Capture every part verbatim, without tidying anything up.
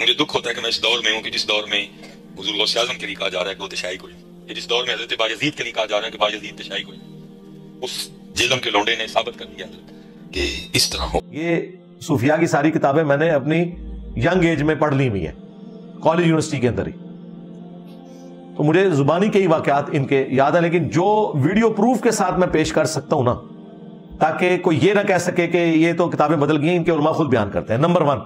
مجھے دکھ ہوتا ہے کہ میں اس دور میں ہوں کہ جس دور میں حضور غوث اعظم کے لیے کہا جا رہا ہے کہ وہ تشیع کوئی، کہ جس دور میں حضرت بایزید کے لیے کہا جا رہا ہے کہ بایزید تشیع کوئی، اس جہلم کے لونڈے نے ثابت کر دیا کہ اس طرح ہو۔ یہ صوفیاء کی ساری کتابیں میں نے اپنی ینگ ایج میں پڑھ لی ہوئی ہیں، کالج یونیورسٹی کے اندر ہی، تو مجھے زبانی کئی واقعات ان کے یاد ہیں، لیکن جو ویڈیو پروف کے ساتھ میں پیش کر سکتا ہوں نا، تاکہ کوئی یہ نہ کہہ سکے کہ یہ تو کتابیں بدل گئی، ان کے علماء خود بیان کرتے ہیں۔ نمبر ون،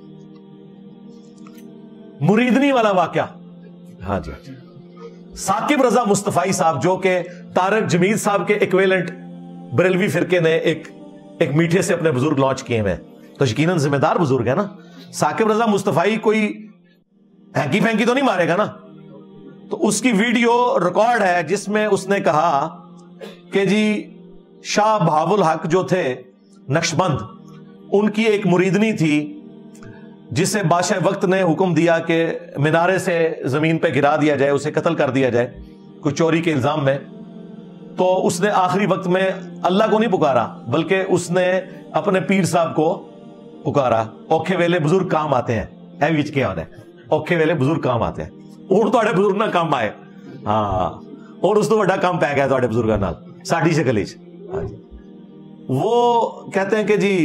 مریدنی والا واقعہ۔ ہاں جی، ثاقب رضا مصطفی صاحب جو کہ طارق جمیل صاحب کے ایکویلنٹ بریلوی فرقے نے ایک ایک میٹھے سے اپنے بزرگ لانچ کیے ہیں، تو یقیناً ذمہ دار بزرگ ہے نا۔ ثاقب رضا مصطفی کوئی ہینکی پھینکی تو نہیں مارے گا نا، تو اس کی ویڈیو ریکارڈ ہے جس میں اس نے کہا کہ جی شاہ بہاول الحق جو تھے نقشبند، ان کی ایک مریدنی تھی جسے بادشاہ وقت نے حکم دیا کہ مینارے سے زمین پہ گرا دیا جائے، اسے قتل کر دیا جائے کوئی چوری کے الزام میں۔ تو اس نے آخری وقت میں اللہ کو نہیں پکارا بلکہ اس نے اپنے پیر صاحب کو پکارا۔ اوکھے ویلے بزرگ کام آتے ہیں، اے وچ کیا ہوتا ہے، اوکھے ویلے بزرگ کام آتے ہیں، اور تو بزرگ نہ کام آئے، ہاں، اور اس تو بڑا کام پہ گیا تو بزرگوں نال ساڈی شکل وچ۔ وہ کہتے ہیں کہ جی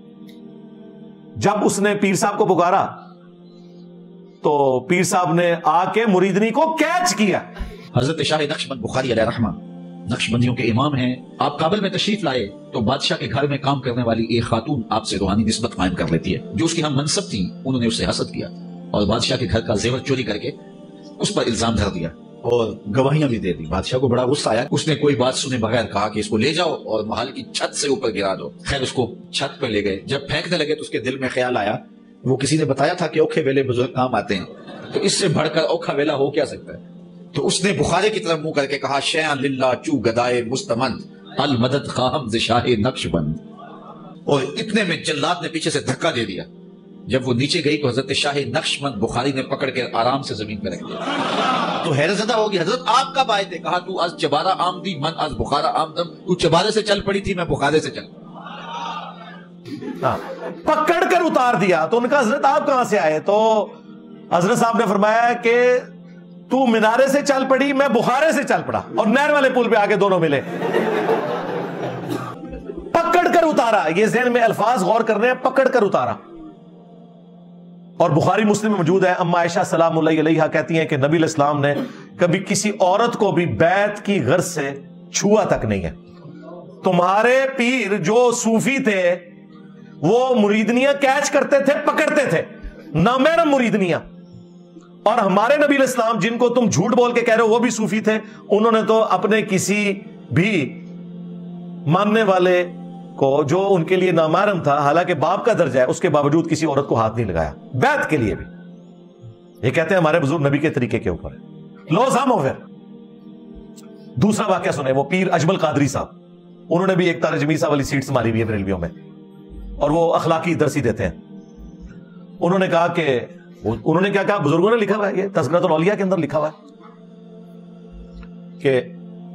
جب اس نے پیر صاحب کو پکارا تو پیر صاحب نے آ کے مریدنی کو کیچ کیا۔ حضرت شاہ نقشبند بخاری علیہ رحمہ نقشبندیوں کے امام ہیں۔ آپ کابل میں تشریف لائے تو بادشاہ کے گھر میں کام کرنے والی ایک خاتون آپ سے روحانی نسبت قائم کر لیتی ہے۔ جو اس کی ہم منصب تھی انہوں نے اس سے حسد کیا اور بادشاہ کے گھر کا زیور چوری کر کے اس پر الزام دھر دیا اور گواہیاں بھی دے دی۔ بادشاہ کو بڑا غصہ آیا، اس نے کوئی بات سنے بغیر کہا کہ اس کو لے جاؤ اور محل کی چھت سے اوپر گرا دو۔ خیر اس کو چھت پہ لے گئے، جب پھینکنے لگے تو اس کے دل میں خیال آیا، وہ کسی نے بتایا تھا کہ اوکھے ویلے بزرگ کام آتے ہیں، تو اس سے بڑھ کر اوکھا ویلا ہو کیا سکتا ہے؟ تو اس نے بخارے کی طرف منہ کر کے کہا شیئا للہ چو گدائے مستمند المدد خواہم ز شاہ نقشبند، اور اتنے میں جلاد نے پیچھے سے دھکا دے دیا۔ جب وہ نیچے گئی تو حضرت شاہ نقشبند بخاری نے پکڑ کے آرام سے زمین پہ رکھ دیا۔ تو حیرت زدہ ہوگی، حضرت آپ کب آئے تھے؟ کہا تو از چبارہ آمدی من از بخارا آمدم، تو چبارے سے چل پڑی تھی، میں بخارے سے چل پکڑ کر اتار دیا۔ تو ان کا حضرت آپ کہاں سے آئے؟ تو حضرت صاحب نے فرمایا کہ تو مینارے سے چل پڑی، میں بخارے سے چل پڑا، اور نہر والے پل پہ آگے دونوں ملے۔ پکڑ کر اتارا، یہ ذہن میں الفاظ غور کرنے ہیں، پکڑ کر اتارا۔ اور بخاری مسلم میں موجود ہے، اما عائشہ سلام اللہ علیہا کہتی ہیں کہ نبی علیہ السلام نے کبھی کسی عورت کو بھی بیعت کی غرض سے چھوا تک نہیں ہے۔ تمہارے پیر جو صوفی تھے وہ مریدنیاں کیچ کرتے تھے، پکڑتے تھے، نامحرم مریدنیاں، اور ہمارے نبی علیہ السلام جن کو تم جھوٹ بول کے کہہ رہے ہو وہ بھی صوفی تھے، انہوں نے تو اپنے کسی بھی ماننے والے کو جو ان کے لیے نامحرم تھا، حالانکہ باپ کا درجہ ہے، اس کے باوجود کسی عورت کو ہاتھ نہیں لگایا بیعت کے لیے بھی۔ یہ کہتے ہیں ہمارے بزرگ نبی کے طریقے کے اوپر ہے۔ لو سامو پھر دوسرا واقعہ سنیں، وہ پیر اجمل قادری صاحب، انہوں نے بھی ایک طارق جمیل صاحب والی سیٹس ماری ہوئی ہے بریلویوں میں، اور وہ اخلاقی درسی دیتے ہیں۔ انہوں نے کہا کہ انہوں نے کیا کہا، بزرگوں نے لکھا ہوا ہے، یہ تذکرۃ الاولیاء کے اندر لکھا ہوا ہے کہ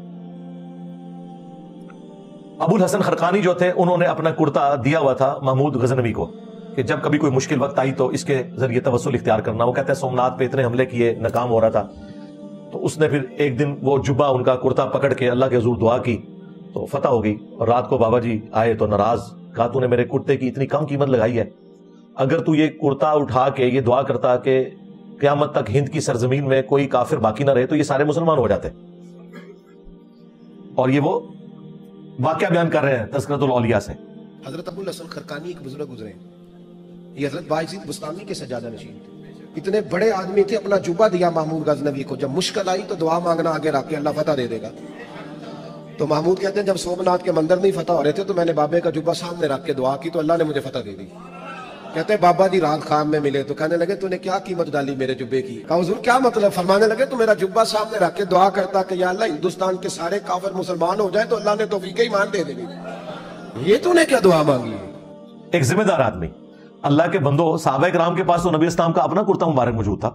ابو الحسن خرقانی جو تھے انہوں نے اپنا کرتا دیا ہوا تھا محمود غزنوی کو کہ جب کبھی کوئی مشکل وقت آئی تو اس کے ذریعے توسل اختیار کرنا۔ وہ کہتے ہیں سومناتھ پہ اتنے حملے کیے، ناکام ہو رہا تھا، تو اس نے پھر ایک دن وہ جبہ ان کا کرتا پکڑ کے اللہ کے حضور دعا کی تو فتح ہو گئی، اور رات کو بابا جی آئے تو ناراض، کہا تو نے میرے کرتے کی اتنی کم قیمت لگائی ہے، اگر تو یہ کرتا اٹھا کے یہ دعا کرتا کہ قیامت تک ہند کی سرزمین میں کوئی کافر باقی نہ رہے تو یہ سارے مسلمان ہو جاتے۔ اور یہ وہ واقعہ بیان کر رہے ہیں تذکرۃ الاولیاء سے۔ حضرت ابو الحسن خرقانی ایک بزرگ گزرے، یہ حضرت بایزید بستامی کے سجادہ نشین تھے، اتنے بڑے آدمی تھے، اپنا جوبہ دیا محمود غزنوی کو، جب مشکل آئی تو دعا مانگنا آگے رکھ کے اللہ فتح دے دے گا۔ تو محمود کہتے ہیں جب سومناتھ کے مندر نہیں فتح ہو رہے تھے تو میں نے بابے کا جوبہ سامنے رکھ کے دعا کی تو اللہ نے مجھے فتح دے دی۔ کہتے ہیں بابا جی رات خواب میں ملے تو کہنے لگے تو نے کیا قیمت ڈالی میرے جبے کی؟ کہا حضور کیا مطلب؟ فرمانے لگے تو میرا جبہ سامنے رکھ کے دعا کرتا کہ یا اللہ ہندوستان کے سارے کافر مسلمان ہو جائیں تو اللہ نے توفیق ایمان دے دے گی۔ یہ تو نے کیا دعا مانگی؟ ایک ذمہ دار آدمی، اللہ کے بندو، صحابہ کرام کے پاس تو نبی اسلام کا اپنا کرتا مبارک موجود تھا،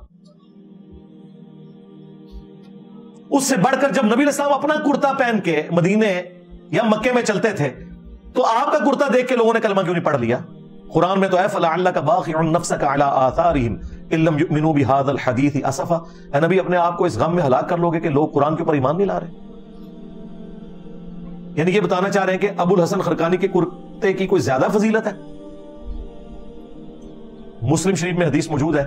اس سے بڑھ کر جب نبی اسلام اپنا کرتا پہن کے مدینے یا مکے میں چلتے تھے تو آپ کا کرتا دیکھ کے لوگوں نے کلمہ کیوں نہیں پڑھ لیا؟ قرآن میں تو ہے فَلَعَلَّكَ بَاخِعٌ نَفْسَكَ عَلَىٰ آثَارِهِمْ इल्लम युमिनू बिहादिल हदीथ असफा, ए नबी अपने आप को इस गम में हलाक कर लोगे कि लोग कुरान के ऊपर ईमान नहीं ला रहे। यानी ये बताना चाह रहे हैं कि अबुल हसन खरकानी के कुर्ते की कोई ज्यादा फजीलत है। मुस्लिम शरीफ में हदीस मौजूद है,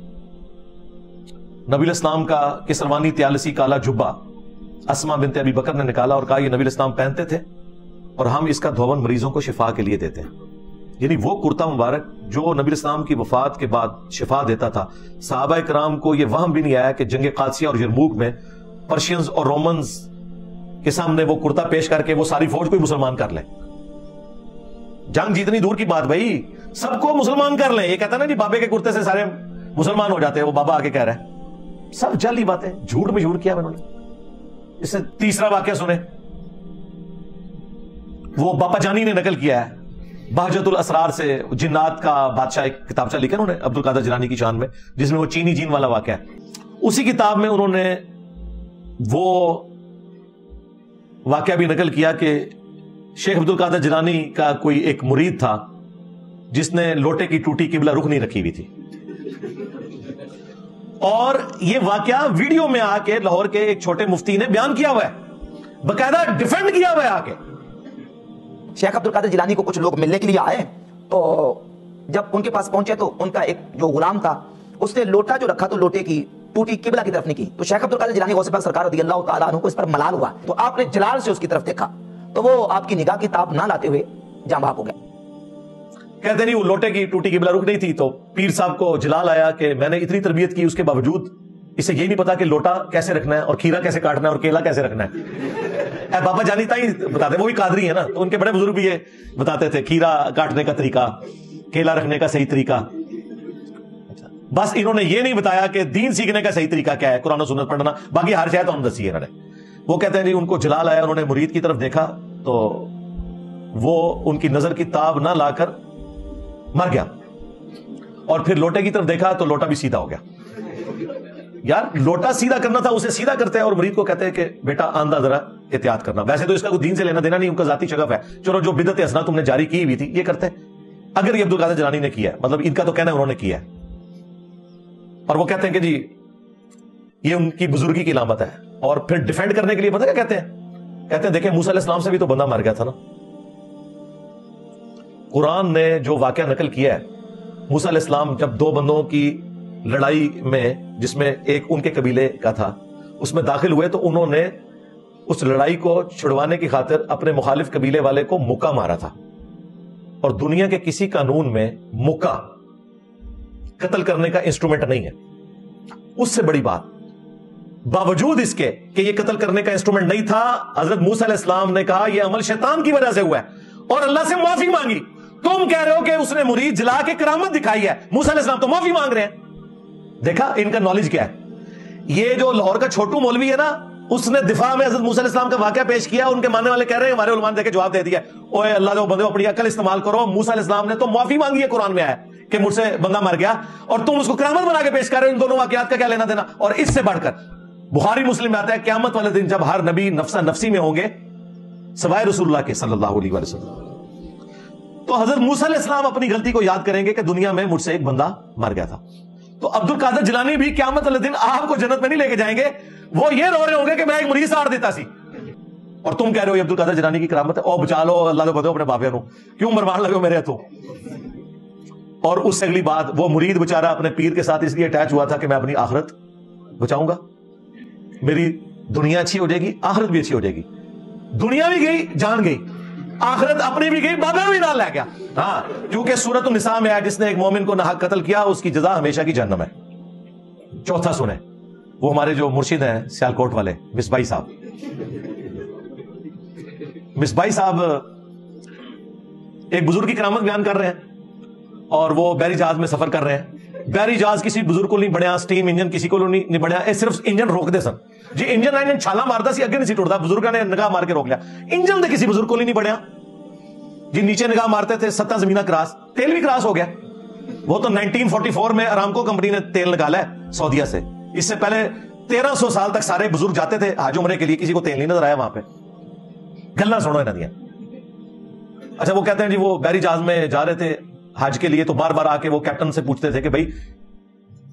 नबी इस्लाम का किसरवानी त्यालसी काला जुब्बा अस्मा बिनते अबी बकर ने निकाला और कहा ये नबी इस्लाम पहनते थे और हम इसका धोवन मरीजों को शिफा के लिए देते हैं। यानी वो कुर्ता मुबारक जो नबी इस्लाम की वफात के बाद शिफा देता था। सहाबा इकराम को यह वहम भी नहीं आया कि जंग कादसिया और यरमूक में पर्शियंस और रोमन्स के सामने वो कुर्ता पेश करके वो सारी फौज को ही मुसलमान कर ले। जंग जितनी दूर की बात भाई, सबको मुसलमान कर ले। ये कहता ना जी बाबे के कुर्ते से सारे मुसलमान हो जाते हैं, वो बाबा आके कह रहा है। सब जाली बातें, झूठ में झूठ किया उन्होंने। इससे तीसरा वाक्य सुने, वो बापा जानी ने नकल किया है बहजतुल असरार से, जिन्नात का बादशाह एक किताबचा लिखा उन्होंने अब्दुल कादर जिलानी की शान में, जिसमें वो चीनी जीन वाला वाक्य है। उसी किताब में उन्होंने वो वाक्य भी नकल किया कि शेख अब्दुल कादर जिलानी का कोई एक मुरीद था जिसने लोटे की टूटी किबला रुख नहीं रखी हुई थी, और ये वाकया वीडियो में आके लाहौर के एक छोटे मुफ्ती ने बयान किया हुआ है, बकायदा डिफेंड किया हुआ है आके। शेख अब्दुल कादर जिलानी को कुछ लोग मिलने के लिए आए, तो जब उनके पास पहुंचे तो उनका एक जो गुलाम था उसने लोटा जो रखा तो लोटे की टूटी किबला की तरफ नहीं की। तो शेख अब्दुल कादर जिलानी गौसे पाक सरकार रज़ियल्लाहु ताला अन्हु को इस पर मलाल हुआ, तो आपने जलाल से उसकी तरफ देखा तो वो आपकी निगाह की ताब ना लाते हुए जाँ बहक हो गया। कहते नहीं वो लोटे की टूटी किबला रुक नहीं थी, तो पीर साहब को जलाल आया कि मैंने इतनी तरबियत की उसके बावजूद इसे ये नहीं पता कि लोटा कैसे रखना है और खीरा कैसे काटना है और केला कैसे रखना है। बाबा जानी ताई बताते, वो भी कादरी है ना, तो उनके बड़े बुजुर्ग भी ये बताते थे, खीरा काटने का तरीका, केला रखने का सही तरीका। बस इन्होंने ये नहीं बताया कि दीन सीखने का सही तरीका क्या है, कुरान और सुन्नत पढ़ना, बाकी हर शायद उन्होंने दसी है इन्होंने। वो कहते हैं जी उनको जलाल आया, उन्होंने मुरीद की तरफ देखा तो वो उनकी नजर की ताब ना लाकर मर गया, और फिर लोटे की तरफ देखा तो लोटा भी सीधा हो गया। यार लोटा सीधा करना था, उसे सीधा करते हैं और मुरीद को कहते हैं कि बेटा आंदा जरा एहतियात करना। वैसे तो इसका कोई दीन से लेना देना नहीं, उनका जाती शगफ है, चलो जो बिदत हसना तुमने जारी की हुई थी ये करते। अगर ये अब्दुल कादर जिलानी ने किया है, मतलब इनका तो कहना है उन्होंने किया है, और वो कहते हैं कि जी ये उनकी बुजुर्गी की इलामत है। और फिर डिफेंड करने के लिए पता क्या कहते हैं, कहते हैं देखें मूसा अलैहिस्सलाम से भी तो बंदा मर गया था ना। कुरान ने जो वाकया नकल किया है, मूसा अलैहिस्सलाम जब दो बंदों की लड़ाई में, जिसमें एक उनके कबीले का था, उसमें दाखिल हुए तो उन्होंने उस लड़ाई को छुड़वाने की खातिर अपने मुखालिफ कबीले वाले को मुक्का मारा था। और दुनिया के किसी कानून में मुक्का कत्ल करने का इंस्ट्रूमेंट नहीं है। उससे बड़ी बात, बावजूद इसके कि यह कत्ल करने का इंस्ट्रूमेंट नहीं था, हजरत मूसा अलैहिस्सलाम ने कहा यह अमल शैतान की वजह से हुआ है और अल्लाह से माफी मांगी। तुम कह रहे हो कि उसने मुरीद जला के करामत दिखाई है, मूसा अलैहिस्सलाम तो माफी मांग रहे हैं। देखा इनका नॉलेज क्या है। ये जो लाहौर का छोटू मौलवी है ना, उसने दिफा में हजरत मूसा अलैहिस्सलाम का वाकया पेश किया। उनके मानने वाले कह रहे हैं, हमारे उलमा ने देखे जवाब दे दिया, ओए अल्लाह दो बंदे अपनी अकल इस्तेमाल करो, मूसा अलैहिस्सलाम ने तो माफी मांगी है, कुरान में आया कि मुझसे बंदा मर गया, और तुम उसको करामत बना के पेश कर रहे हो। इन दोनों वाकयात का क्या लेना देना। और इससे बढ़कर बुखारी मुस्लिम में आता है, क़यामत वाले दिन जब हर नबी नफ्सा नफ्सी में होंगे सवाए रसूलुल्लाह के सल्लल्लाहु अलैहि वसल्लम, तो हजरत मूसा अलैहिस्सलाम अपनी गलती को याद करेंगे कि दुनिया में मुझसे एक बंदा मर गया था। तो अब्दुल कादर जिलानी भी क़यामत वाले दिन आपको जन्नत में नहीं लेके जाएंगे, वो ये रो रहे होंगे कि मैं एक मुरीद साड़ देता सी, और तुम कह रहे हो ये अब्दुल कादर जिलानी की करामत है, ओ बचा लो अल्लाह को बताओ अपने बाबे को, क्यों मरवान लगे मेरे हाथों। और उससे अगली बात, वो मुरीद बेचारा अपने पीर के साथ इसलिए अटैच हुआ था कि मैं अपनी आखिरत बचाऊंगा, मेरी दुनिया अच्छी हो जाएगी, आखिरत भी अच्छी हो जाएगी। दुनिया भी गई, जान गई, आखिरत अपनी भी गई, बाबा भी नाल ले गया। हाँ, क्योंकि सूरत निसा में है, जिसने एक मोमिन को नाहक कत्ल किया उसकी जजा हमेशा की जहन्नम है। चौथा सुने, वो हमारे जो मुर्शिद हैं सियालकोट वाले मिसबाही साहब, मिसबाही साहब एक बुजुर्ग की करामत बयान कर रहे हैं, और वो बैरी जहाज में सफर कर रहे हैं। बैरी जहाज किसी बुजुर्ग को नहीं बढ़िया, स्टीम इंजन किसी को नहीं, नहीं बढ़िया, सिर्फ इंजन रोक दे सन जी, इंजन इंजन छाला मारता सी अगे नहीं सी टुटदा, बुजुर्ग ने निगाह मार के रोक लिया। इंजन तो किसी बुजुर्ग को नहीं बढ़िया जी, नीचे निगाह मारते थे सत्ता जमीना क्रॉस, तेल भी क्रॉस हो गया। वो तो नाइनटीन फोर्टी फोर में अरामको कंपनी ने तेल निकाला है सऊदीया से, इससे पहले तेरह सौ साल तक सारे बुजुर्ग जाते थे हज उम्रे के लिए, किसी को तेल नहीं नजर आया वहां पे। गल्ला सुनो इन्हों दियां। अच्छा, वो कहते हैं जी वो बैरी जहाज में जा रहे थे हज के लिए, तो बार बार आके वो कैप्टन से पूछते थे कि भाई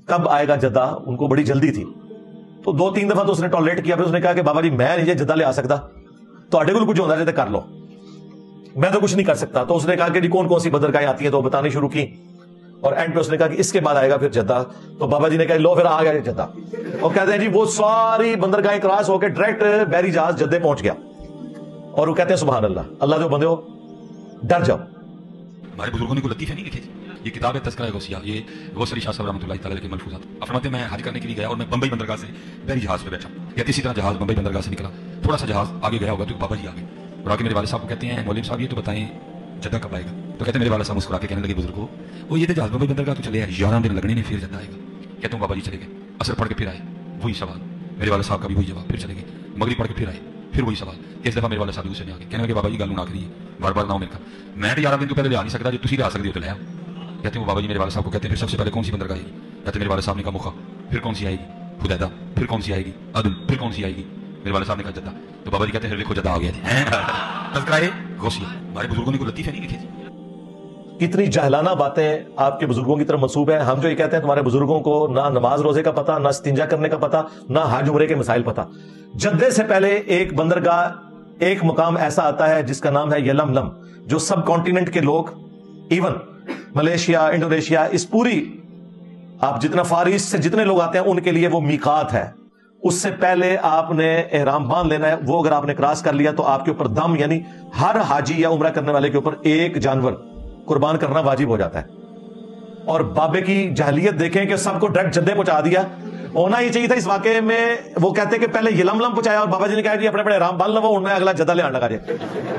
کب آئے گا جدہ, ان کو بڑی جلدی تھی. تو دو تین دفعہ تو اس نے ٹالریٹ کیا, پھر اس نے کہا کہ بابا جی میں نہیں جدہ لے آ سکتا, تو اڈے کو کچھ ہونا چاہتے کر لو, میں تو کچھ نہیں کر سکتا. تو اس نے کہا کہ جی کون کون سی بندرگاہیں آتی ہیں, تو بتانی شروع کی, اور اینڈ پہ اس نے کہا کہ اس کے بعد آئے گا پھر جدہ. تو بابا جی نے کہا لو پھر آ گیا جدہ, اور کہتے ہیں جی وہ ساری بندرگاہیں کراس ہو کے ڈائریکٹ بحری جہاز جدے پہنچ گیا, اور وہ کہتے ہیں سبحان اللہ, اللہ جو بندے ہو ڈر جاؤ. ہمارے بزرگوں نے کوئی لطیفے نہیں لکھے, یہ کتاب ہے تذکرہ غوثیہ, یہ غوث علی شاہ صاحب رحمۃ اللہ تعالی کے ملفوظات. فرماتے ہیں میں حج کرنے کے لیے گیا اور میں بمبئی بندرگاہ سے بحری جہاز پہ بیٹھا, یا اسی طرح جہاز بمبئی بندرگاہ سے نکلا, تھوڑا سا جہاز آگے گیا ہوگا تو بابا جی آگے, اور آگے میرے والد صاحب کو کہتے ہیں مولوی صاحب یہ تو بتائیں جدہ کب آئے گا. تو کہتے ہیں میرے والد صاحب مسکرا کے کہنے لگے بزرگوں وہ یہ تو جہاز بمبئی بندرگاہ تو چلے گیارہ دن لگنے نے, پھر جدہ آئے گا. کہتا ہوں بابا جی چلے گئے, اثر پڑھ کے پھر آئے, وہی سوال. میرے والد صاحب کا بھی وہی جواب, پھر چلے گئے, مغرب پڑھ کے پھر آئے, پھر وہی سوال. اس دفعہ میرے والد صاحب دوسرے نے آ کے کہنے لگے بابا جی گل نہ کریے, بار بار نہ میرے کا, میں تو گیارہ دن تو پہلے لے آ نہیں سکتا, جو تسی لے آ سکتے ہو تو لے آؤ. کہتے ہیں بابا جی میرے والد صاحب کو کہتے ہیں پھر سب سے پہلے کون سی بندرگاہ آئے گی. کہتے ہیں میرے والد صاحب نے کہا مکہ, پھر کون سی آئے گی حدیدہ, پھر کون سی آئے گی عدن, پھر کون سی آئے گی. میرے والد صاحب نے کہا جدہ. تو بابا جی کہتے ہیں دیکھو جدہ آ گیا. تذکرہ غوثیہ, ہمارے بزرگوں نے کوئی لطیفے نہیں لکھے. کتنی جہلانہ باتیں آپ کے بزرگوں کی طرف منسوب ہیں. ہم جو یہ کہتے ہیں تمہارے بزرگوں کو نہ نماز روزے کا پتہ, نہ استنجا کرنے کا پتہ, نہ حج عمرے کے مسائل پتہ. جدے سے پہلے ایک بندرگاہ, ایک مقام ایسا آتا ہے جس کا نام ہے یلملم, جو سب کانٹیننٹ کے لوگ, ایون ملیشیا, انڈونیشیا, اس پوری آپ جتنا فار ایسٹ سے جتنے لوگ آتے ہیں ان کے لیے وہ میقات ہے. اس سے پہلے آپ نے احرام باندھ لینا ہے. وہ اگر آپ نے کراس کر لیا تو آپ کے اوپر دم, یعنی ہر حاجی یا عمرہ کرنے والے کے اوپر ایک جانور قربان کرنا واجب ہو جاتا ہے. اور بابے کی جہلیت دیکھیں کہ سب کو ڈائریکٹ جدے پہنچا دیا. ہونا ہی چاہیے تھا اس واقعے میں, وہ کہتے کہ پہلے یلملم پہنچایا اور بابا جی نے کہا کہ اپنے اپنے احرام باندھ لو, انہوں نے اگلا جدہ لے آنے لگا جائے.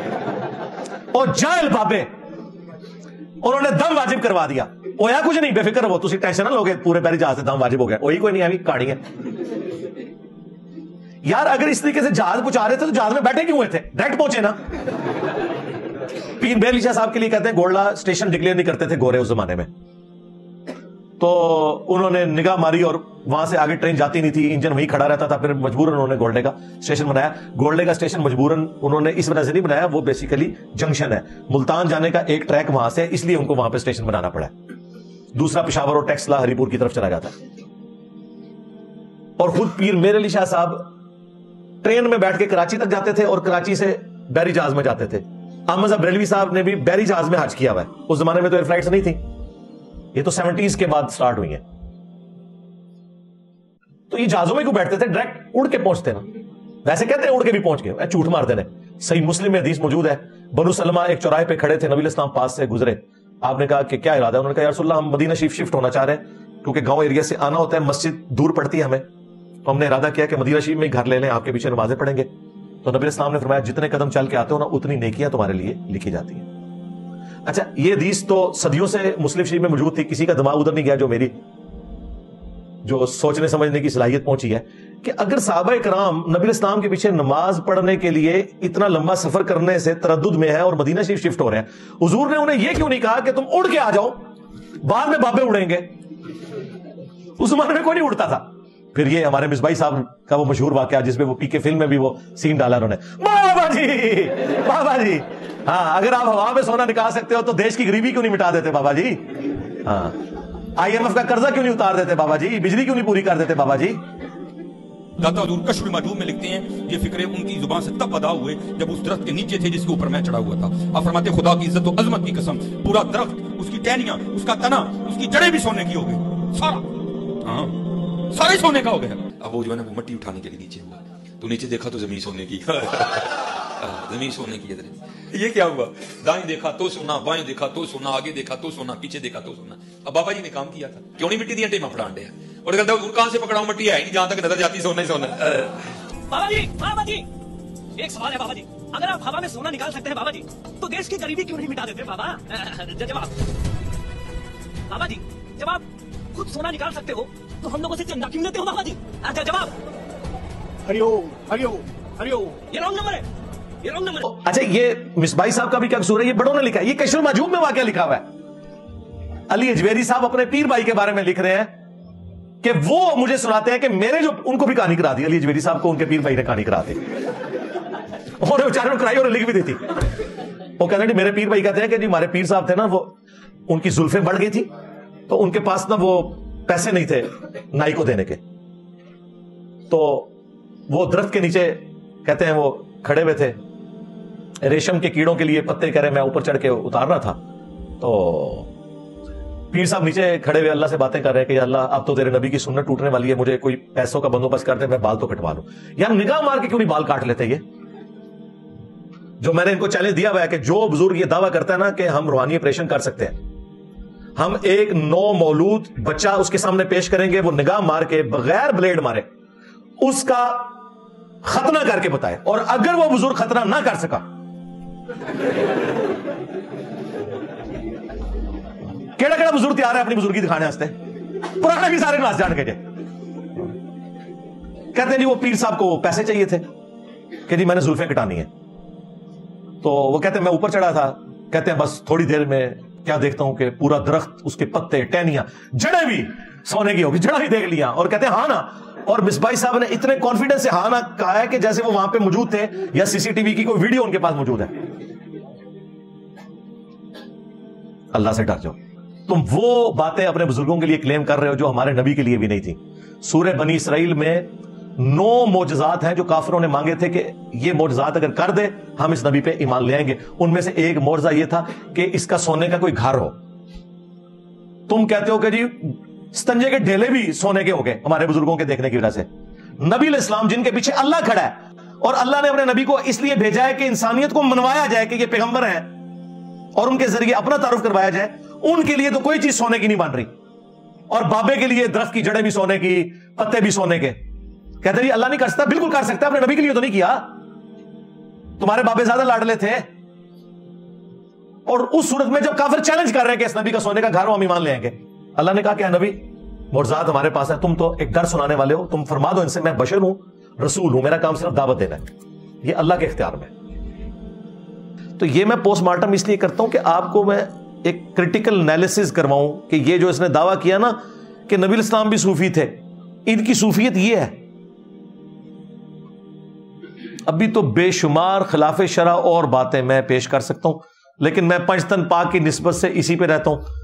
اور جاہل بابے, انہوں نے دم واجب کروا دیا. ہویا کچھ نہیں, بے فکر ہو, تسی ٹینشن نہ لوگے, پورے بحری جہاز سے دم واجب ہو گیا. وہی کوئی نہیں, ابھی کہانی ہے یار. اگر اس طریقے سے جہاز پہنچا رہے تھے تو جہاز میں بیٹھے کیوں ہوئے تھے, ڈائریکٹ پہنچے نا. پیر بیر علی شاہ صاحب کے لیے کہتے ہیں گولڈا اسٹیشن ڈکلیئر نہیں کرتے تھے گورے اس زمانے میں. تو انہوں نے نگاہ ماری اور وہاں سے آگے ٹرین جاتی نہیں تھی, انجن وہیں کھڑا رہتا تھا. پھر مجبوراً انہوں نے گولڈے کا اسٹیشن بنایا. گولڈے کا اسٹیشن مجبوراً انہوں نے اس وجہ سے نہیں بنایا, وہ بیسیکلی جنکشن ہے, ملتان جانے کا ایک ٹریک وہاں سے, اس لیے ان کو وہاں پہ اسٹیشن بنانا پڑا. دوسرا پشاور اور ٹیکسلا ہری پور کی طرف چلا جاتا ہے. اور خود پیر میر علی شاہ صاحب ٹرین میں بیٹھ کے کراچی تک جاتے تھے اور کراچی سے بحری جہاز میں جاتے تھے. احمد صاحب بریلوی صاحب نے بھی بحری جہاز میں حج کیا ہوا ہے. اس زمانے میں تو ایئر فلائٹس نہیں تھی, یہ تو سیونٹیز کے بعد سٹارٹ ہوئی ہیں. تو یہ جہازوں میں کیوں بیٹھتے تھے, ڈائریکٹ اڑ کے پہنچتے نا. ویسے کہتے ہیں اڑ کے بھی پہنچ گئے, جھوٹ مارتے ہیں. صحیح مسلم میں حدیث موجود ہے, بنو سلمہ ایک چوراہے پہ کھڑے تھے, نبی اسلام پاس سے گزرے. آپ نے کہا کہ کیا ارادہ ہے, انہوں نے کہا یا رسول اللہ ہم مدینہ شریف شفٹ ہونا چاہ رہے ہیں, کیونکہ گاؤں ایریا سے آنا ہوتا ہے, مسجد دور پڑتی ہے ہمیں, تو ہم نے ارادہ کیا کہ مدینہ شریف میں گھر لے لیں, آپ کے پیچھے نمازیں پڑھیں گے. تو نبی اسلام نے فرمایا جتنے قدم چل کے آتے ہو نا اتنی نیکیاں تمہارے لیے لکھی جاتی ہیں. اچھا, یہ حدیث تو صدیوں سے مسلم شریف میں موجود تھی, کسی کا دماغ ادھر نہیں گیا جو میری جو سوچنے سمجھنے کی صلاحیت پہنچی ہے کہ اگر صحابہ کرام نبی اسلام کے پیچھے نماز پڑھنے کے لیے اتنا لمبا سفر کرنے سے تردد میں ہے اور مدینہ شریف شفٹ ہو رہے ہیں, حضور نے انہیں یہ کیوں نہیں کہا کہ تم اڑ کے آ جاؤ, بعد میں بابے اڑیں گے. اس زمانے میں کوئی نہیں اڑتا تھا. پھر یہ ہمارے مصباحی صاحب کا وہ مشہور واقعہ جس میں وہ پی کے فلم میں بھی وہ سین ڈالا انہوں نے, بابا جی بابا جی ہاں اگر آپ ہوا میں سونا نکال سکتے ہو تو دیش کی غریبی کیوں نہیں مٹا دیتے بابا جی, ہاں آئی ایم ایف کا قرضہ کیوں نہیں اتار دیتے بابا جی, بجلی کیوں نہیں پوری کر دیتے بابا جی. داتا حضور کشف المحجوب میں لکھتے ہیں یہ فکرے ان کی زبان سے تب ادا ہوئے جب اس درخت کے نیچے تھے جس کے اوپر میں چڑھا ہوا تھا. آپ فرماتے خدا کی عزت و عظمت کی قسم پورا درخت, اس کی ٹہنیاں, اس کا تنا, اس کی جڑیں بھی سونے کی ہو گئی, سارا ہاں سارے سونے کا ہو گیا. اب وہ جو ہے نا وہ مٹی اٹھانے کے لیے نیچے ہوا, تو نیچے دیکھا تو زمین سونے کی, زمین سونے کی. یہ کیا ہوا, دائیں دیکھا تو سونا, بائیں دیکھا تو سونا, آگے دیکھا تو سونا, پیچھے دیکھا تو سونا. اب بابا جی نے کام کیا تھا, کیوں نہیں مٹی دیا ٹیما پڑھان دیا, اور کہتا ہے کہاں سے پکڑاؤں, مٹی ہے ہی نہیں, جہاں تک نظر جاتی سونا ہی سونا. بابا جی بابا جی ایک سوال ہے بابا جی, اگر آپ ہوا میں سونا نکال سکتے ہیں بابا جی تو دیش کی غریبی کیوں نہیں مٹا دیتے بابا. جواب بابا جی, جب آپ خود سونا نکال سکتے ہو تو ہم لوگوں سے چندہ کیوں لیتے ہو بابا جی. اچھا جواب ہریو ہریو ہریو, یہ رانگ نمبر ہے, یہ رانگ نمبر ہے. اچھا یہ مصباحی صاحب کا بھی کیا قصور ہے, یہ بڑوں نے لکھا ہے, یہ کشف المحجوب میں واقعہ لکھا ہوا ہے. علی اجویری صاحب اپنے پیر بھائی کے بارے میں لکھ رہے ہیں کہ وہ مجھے سناتے ہیں کہ میرے جو ان کو بھی کہانی کرا دی, علی اجویری صاحب کو ان کے پیر بھائی نے کہانی کرا دی, اور بیچارے نے کرائی اور لکھ بھی دی تھی. وہ کہتے ہیں کہ میرے پیر بھائی کہتے ہیں کہ جی ہمارے پیر صاحب تھے نا, وہ ان کی زلفیں بڑھ گئی تھی تو ان کے پاس نا وہ पैसे नहीं थे नाई को देने के, तो वो दरख्त के नीचे कहते हैं वो खड़े हुए थे, रेशम के कीड़ों के लिए पत्ते कह रहे मैं ऊपर चढ़ के उतार रहा था, तो पीर साहब नीचे खड़े हुए अल्लाह से बातें कर रहे हैं कि अल्लाह अब तो तेरे नबी की सुन्नत टूटने वाली है, मुझे कोई पैसों का बंदोबस्त कर दे, मैं बाल तो कटवा लूं। यार निगाह मार के क्यों नहीं बाल काट लेते? ये जो मैंने इनको चैलेंज दिया हुआ है कि जो बुजुर्ग ये दावा करता है ना कि हम रूहानी ऑपरेशन कर सकते हैं, हम एक नौ मौलूद बच्चा उसके सामने पेश करेंगे, वो निगाह मार के बगैर ब्लेड मारे उसका खतना करके बताए, और अगर वो बुजुर्ग खतना ना कर सका, केड़ा केड़ा बुजुर्ग तैयार है अपनी बुजुर्गी दिखाने वास्ते? पुराना भी सारे क्लास जान के जे कहते हैं जी वो पीर साहब को पैसे चाहिए थे कि जी मैंने जुल्फें कटानी है, तो वो कहते हैं मैं ऊपर चढ़ा था, कहते हैं बस थोड़ी देर में क्या देखता हूं कि पूरा दरख्त, उसके पत्ते, टहनियां, जड़ें भी सोने की होगी, जड़ा ही देख लिया, और कहते हैं हाँ ना। और मिसबाही साहब ने इतने कॉन्फिडेंस से हाँ ना कहा है कि जैसे वो वहां पे मौजूद थे या सीसीटीवी की कोई वीडियो उनके पास मौजूद है। अल्लाह से डर जाओ। तुम वो बातें अपने बुजुर्गों के लिए क्लेम कर रहे हो जो हमारे नबी के लिए भी नहीं थी। सूरह बनी इसराइल में नौ मोजज़ात हैं जो काफिरों ने मांगे थे कि ये मोजज़ात अगर कर दे हम इस नबी पे ईमान ले आएंगे। उनमें से एक मोजज़ा ये था कि इसका सोने का कोई घर हो। तुम कहते हो कि जी स्तंजे के ढेले भी सोने के हो गए हमारे बुजुर्गों के देखने की वजह से। नबी अलैहिस्सलाम जिनके पीछे अल्लाह खड़ा है, और अल्लाह ने अपने नबी को इसलिए भेजा है कि इंसानियत को मनवाया जाए कि ये पैगंबर हैं और उनके जरिए अपना तारुफ करवाया जाए, उनके लिए तो कोई चीज सोने की नहीं बन रही। और बाबे के लिए दरख्त की जड़ें भी सोने की, पत्ते भी सोने के। कहते हैं अल्लाह नहीं कर सकता, बिल्कुल कर सकता है, अपने नबी के लिए तो नहीं किया। तुम्हारे बाबे ज्यादा लाडले थे। और उस सूरत में जब काफिर चैलेंज कर रहे हैं कि इस नबी का सोने का घर हो हम ईमान ले आएंगे, अल्लाह ने कहा क्या नबी मुर्जात हमारे पास है, तुम तो एक डर सुनाने वाले हो, तुम फरमा दो इनसे मैं बशर हूं, रसूल हूं, मेरा काम सिर्फ दावत देना है। ये अल्लाह के इख्तियार में। तो ये मैं पोस्टमार्टम इसलिए करता हूं कि आपको मैं एक क्रिटिकल एनालिसिस करवाऊं कि ये जो इसने दावा किया ना कि नबी इस्लाम भी सूफी थे, इनकी सूफियत ये है। अभी तो बेशुमार खिलाफ शरा और बातें मैं पेश कर सकता हूं, लेकिन मैं पंचतन पाक की निस्बत से इसी पे रहता हूं।